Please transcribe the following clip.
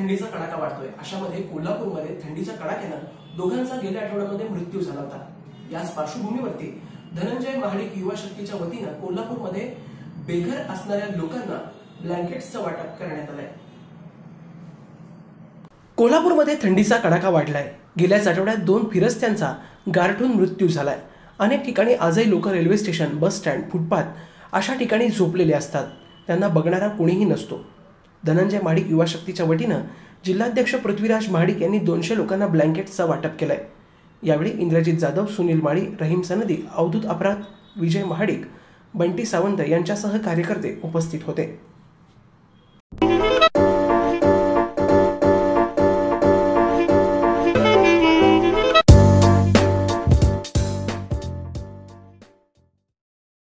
थंडीचा कडाका वाढतोय। अशामध्ये कोल्हापूरमध्ये थंडीच्या कडाक्यानं दोघांचा गेल्या आठवड्यामध्ये मृत्यू झाला होता। याच पार्श्वभूमीवरती धनंजय महाडिक युवा शक्तीच्या वतीनं कोल्हापूरमध्ये बेघर असणाऱ्या लोकांना ब्लँकेट्सचं वाटप करण्यात आलंय। कोल्हापूरमध्ये थंडीचा कडाका वाढलाय। गेल्याच आठवड्यात 2 फिरस्त्यांचा गारठून मृत्यू झालाय। अनेक ठिकाणी आजही लोक railway station, bus stand, footpath अशा ठिकाणी झोपलेले असतात। त्यांना बघणारा कोणीही नसतो। धनंजय महाडिक युवा शक्तीच्या वतीनं जिल्हाध्यक्ष पृथ्वीराज महाडिक यांनी 200 लोकांना ब्लँकेट्सचं वाटप केलंय। यावेळी इंद्रजित जाधव, सुनील माळी, रहीम सनदी, अवधूत अपराध, विजय महाडिक, बंटी सावंत यांच्यासह कार्यकर्ते उपस्थित होते।